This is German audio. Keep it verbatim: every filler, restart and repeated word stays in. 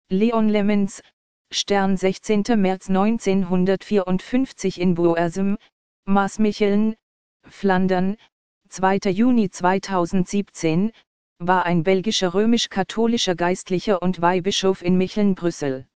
Leon Lemmens, Stern sechzehnter März neunzehnhundertvierundfünfzig in Boersum, Maasmechelen, Flandern, zweiter Juni zweitausendsiebzehn, war ein belgischer römisch-katholischer Geistlicher und Weihbischof in Mechelen-Brüssel.